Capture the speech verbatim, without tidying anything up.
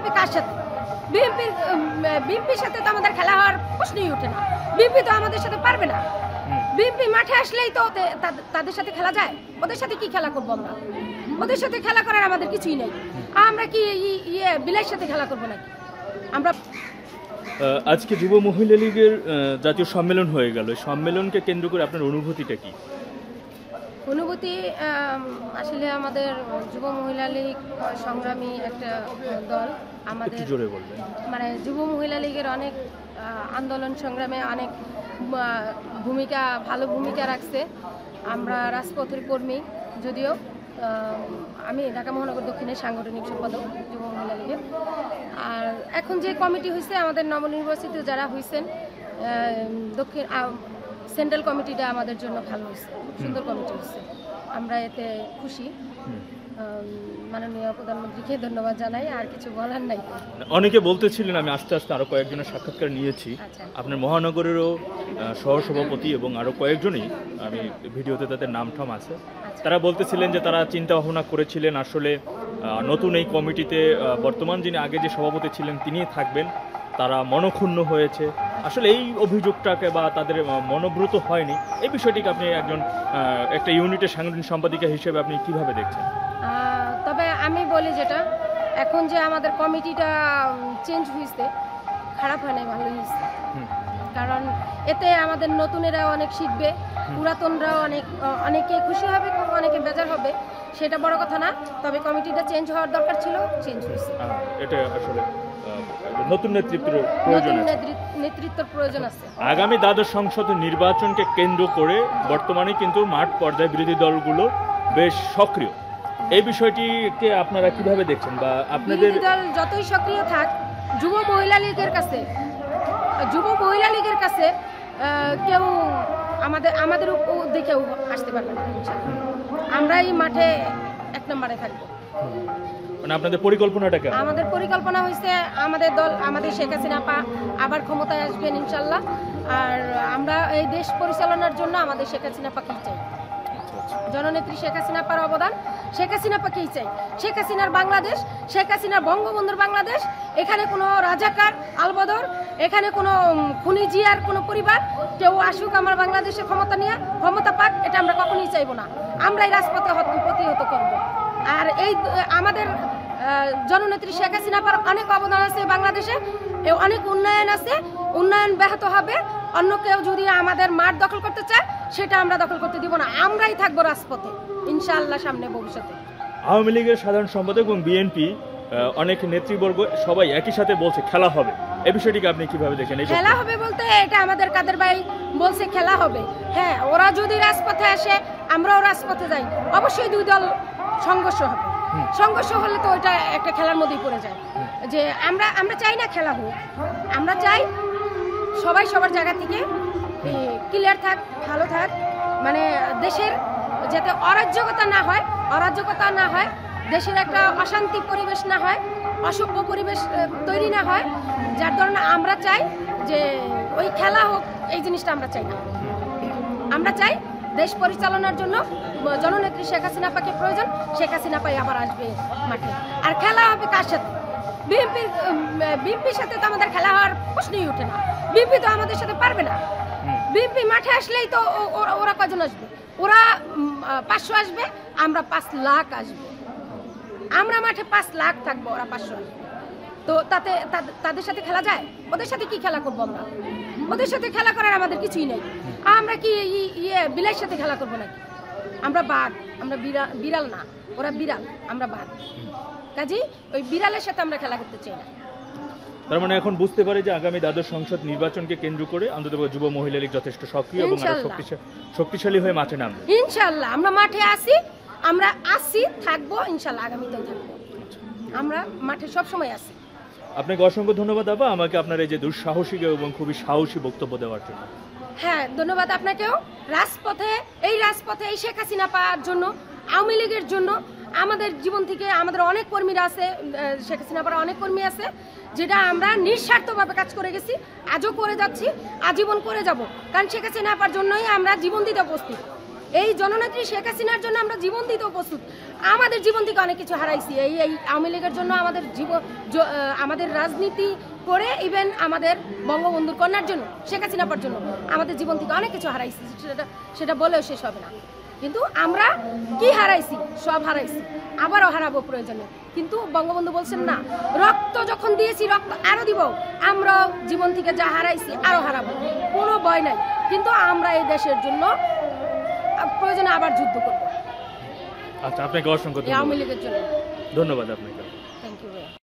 হবে কার সাথে? বিএনপির বিএনপির সাথে তো আমাদের খেলা হওয়ার প্রশ্নই ওঠে না। বিএনপি তো আমাদের সাথে পারবে না। বিএনপি মাঠে আসলেই তো তাদের সাথে খেলা যায়। ওদের সাথে কি খেলা করবো আমরা? ওদের সাথে খেলা করার আমাদের কিছুই নেই। আমরা কি ইয়ে বিলাইয়ের সাথে খেলা করবো নাকি? আমরা আজকে যুব মহিলা লীগের জাতীয় সম্মেলন হয়ে গেল, সম্মেলনকে কেন্দ্র করে আপনার অনুভূতিটা কি? অনুভূতি আসলে আমাদের যুব মহিলা লীগ সংগ্রামী একটা দল। আমাদের জোরে বলবেন। মানে যুব মহিলা লীগের অনেক আন্দোলন সংগ্রামে অনেক ভূমিকা ভালো ভূমিকা রাখছে। আমরা রাজপথের কর্মী, যদিও আমি ঢাকা মহানগর দক্ষিণের সাংগঠনিক সম্পাদক যুব মহিলা লীগের। আর এখন যে কমিটি হয়েছে, আমাদের নবনির্বাচিত যারা হয়েছেন দক্ষিণ সেন্ট্রাল কমিটিটা আমাদের জন্য ভালো হয়েছে, সুন্দর কমিটি হয়েছে। আমরা এতে খুশি। মাননীয় প্রধানমন্ত্রীকে ধন্যবাদ জানাই, আর কিছু বলার নাই। অনেকে বলতেছিলেন, আমি আস্তে আস্তে আরো কয়েকজনের সাক্ষাৎকার নিয়েছি, আপনার মহানগরেরও সহসভাপতি এবং আরো কয়েকজনই, আমি ভিডিওতে তাদের নাম ঠাম আছে, তারা বলতেছিলেন যে তারা চিন্তা ভাবনা করেছিলেন আসলে নতুন এই কমিটিতে বর্তমান যিনি আগে যে সভাপতি ছিলেন তিনিই থাকবেন, তারা মনক্ষুণ্ণ হয়েছে। আসলে এই অভিযোগটাকে বা তাদের মনোভূত হয়নি, এই বিষয়টিকে আপনি একজন একটা ইউনিটের সাংগঠনিক সম্পাদিকা হিসেবে আপনি কিভাবে দেখছেন? তবে আমি বলি যেটা, এখন যে আমাদের কমিটিটা চেঞ্জ হয়েছে, খারাপ হয় নাই, ভালো হয়েছে। কারণ এতে আমাদের নতুনেরা অনেক শিখবে, পুরাতনরাও অনেক অনেকে খুশি হবে, অনেকে বেজার হবে, সেটা বড় কথা না। তবে কমিটিটা চেঞ্জ হওয়ার দরকার ছিল, চেঞ্জ হয়েছে। এটা আসলে নতুন নেতৃত্বের প্রয়োজন আছে, নেতৃত্বের প্রয়োজন আছে। আগামী দ্বাদশ সংসদ নির্বাচনকে কেন্দ্র করে বর্তমানে কিন্তু মাঠ পর্যায়ে বিরোধী দলগুলো বেশ সক্রিয়। এই বিষয়টিকে আপনারা কিভাবে দেখছেন? বা আপনাদের দল যতই সক্রিয় থাক, যুব মহিলা লীগের কাছে যুব মহিলা লীগের কাছে কেউ আমাদের আমাদের দিকেও আসতে পারবে না। আমরা এই মাঠে এক নম্বরে থাকবো। মানে আপনাদের পরিকল্পনাটা কি? আমাদের পরিকল্পনা হয়েছে, আমাদের দল, আমাদের শেখ হাসিনা পা আবার ক্ষমতায় আসবেন ইনশাল্লাহ। আর আমরা এই দেশ পরিচালনার জন্য আমাদের শেখ হাসিনা পাকেই চাই। জননেত্রী শেখ হাসিনা পার অবদান, শেখ হাসিনা পাকেই চাই। শেখ হাসিনার বাংলাদেশ, শেখ হাসিনার বঙ্গবন্ধুর বাংলাদেশ। এখানে কোনো রাজাকার আলবদর, এখানে কোনো খুনি জিয়ার কোনো পরিবার কেউ আসুক আমার বাংলাদেশে ক্ষমতা নিয়ে, ক্ষমতা পাক, এটা আমরা কখনোই চাইবো না। আমরাই রাজপথে প্রতিহত করব। আর এই আমাদের জননেত্রী শেখ হাসিনা পার অনেক অবদান আছে বাংলাদেশে, অনেক উন্নয়ন আছে, উন্নয়ন ব্যাহত হবে। অন্য কেউ যদি আমাদের মাঠ দখল করতে চায়, সেটা আমরা দখল করতে দিব না। আমরাই থাকবো রাজপথে ইনশাআল্লাহ সামনে ভবিষ্যতে। আওয়ামী লীগের সাধারণ সম্পাদক এবং বিএনপি অনেক নেতৃবর্গ সবাই একই সাথে বলছে খেলা হবে, এই বিষয়টিকে আপনি কিভাবে দেখেন? খেলা হবে বলতে এটা আমাদের কাদের ভাই বলছে খেলা হবে। হ্যাঁ, ওরা যদি রাজপথে আসে, আমরাও রাজপথে যাই, অবশ্যই দুই দল সংঘর্ষ হবে। সংঘর্ষ হলে তো ওইটা একটা খেলার মধ্যেই পড়ে যায়। যে আমরা আমরা চাই না খেলা হোক, আমরা চাই সবাই সবার জায়গা থেকে ক্লিয়ার থাক, ভালো থাক। মানে দেশের যাতে অরাজ্যকতা না হয়, অরাজ্যকতা না হয়, দেশের একটা অশান্তি পরিবেশ না হয়, অসভ্য পরিবেশ তৈরি না হয়, যার ধরনের আমরা চাই যে ওই খেলা হোক, এই জিনিসটা আমরা চাই না। আমরা চাই দেশ পরিচালনার জন্য জননেত্রী শেখ হাসিনা পাকে প্রয়োজন, শেখ হাসিনা পাই আবার আসবে মাঠে। আর খেলা হবে কার সাথে? বিএনপির বিএনপির সাথে তো আমাদের খেলা হওয়ার প্রশ্নই ওঠে না। বিএনপি তো আমাদের সাথে পারবে না। বিএনপি মাঠে আসলেই তো ওরা কজন আসবে? ওরা পাঁচশো আসবে, আমরা পাঁচ লাখ আসবে। আমরা মাঠে পাঁচ লাখ থাকবো, ওরা পাঁচশো আসবে। তো তাতে তাদের সাথে খেলা যায়? ওদের সাথে কি খেলা করবো আমরা? ওদের সাথে খেলা করার আমাদের কিছুই নেই। আমরা কি ইয়ে বিলাইয়ের সাথে খেলা করবো নাকি? আমরা বাঘ, আমরা বিড়াল বিড়াল না, ওরা বিড়াল, আমরা বাঘ। কাজী ওই বিড়ালের সাথে আমরা খেলা করতে চাই না। তার মানে এখন বুঝতে পারি যে আগামী দ্বাদশ সংসদ নির্বাচনকে কেন্দ্র করে অন্তত যুব মহিলা লীগ যথেষ্ট সক্রিয় এবং শক্তিশালী হয়ে মাঠে নামবে ইনশাল্লাহ। আমরা মাঠে আসি, আমরা আসি, থাকবো ইনশাল্লাহ, আগামীতেও থাকবো। আমরা মাঠে সবসময় আসি। আপনাকে অসংখ্য ধন্যবাদ আপা, আমাকে আপনার এই যে দুঃসাহসিক এবং খুবই সাহসী বক্তব্য দেওয়ার জন্য। হ্যাঁ, ধন্যবাদ আপনাকেও। রাজপথে এই রাজপথে এই শেখ হাসিনা পাওয়ার জন্য, আওয়ামী লীগের জন্য আমাদের জীবন থেকে আমাদের অনেক কর্মীরা আছে, শেখ হাসিনা পাওয়ার অনেক কর্মী আছে, যেটা আমরা নিঃস্বার্থভাবে কাজ করে গেছি, আজও করে যাচ্ছি, আজীবন করে যাব। কারণ শেখ হাসিনা পাওয়ার জন্যই আমরা জীবন দিতে প্রস্তুত। এই জননেত্রী শেখ হাসিনার জন্য আমরা জীবন দিতেও প্রস্তুত। আমাদের জীবন থেকে অনেক কিছু হারাইছি এই এই আওয়ামী লীগের জন্য, আমাদের জীবন আমাদের রাজনীতি করে ইভেন আমাদের বঙ্গবন্ধুর কন্যার জন্য, শেখ হাসিনার জন্য আমাদের জীবন থেকে অনেক কিছু হারাইছি, সেটা সেটা বলেও শেষ হবে না। কিন্তু আমরা কি হারাইছি? সব হারাইছি, আবারও হারাবো প্রয়োজনে। কিন্তু বঙ্গবন্ধু বলছেন না, রক্ত যখন দিয়েছি রক্ত আরো দিব, আমরা জীবন থেকে যা হারাইছি আরো হারাবো, কোনো ভয় নাই। কিন্তু আমরা এই দেশের জন্য প্রয়োজনে আবার যুদ্ধ করবো। আচ্ছা, আপনাকে অসংখ্য আওয়ামী লীগের জন্য ধন্যবাদ আপনাকে।